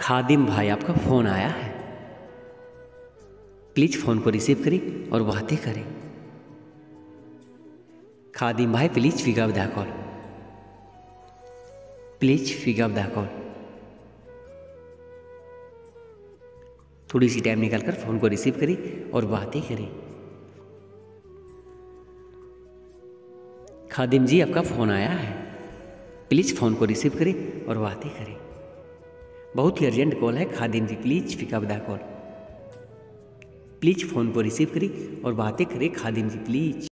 खादिम भाई आपका फ़ोन आया है, प्लीज़ फ़ोन को रिसीव करें और बातें करें। खादिम भाई please pick up the call, please pick up the call. थोड़ी सी टाइम निकालकर फ़ोन को रिसीव करें और बातें करें। खादिम जी आपका फ़ोन आया है, प्लीज़ फ़ोन को रिसीव करें और बातें करें। बहुत ही अर्जेंट कॉल है Khadim ji, please pick up the call, please phone को रिसीव करें और बातें करें खादिम जी प्लीज़।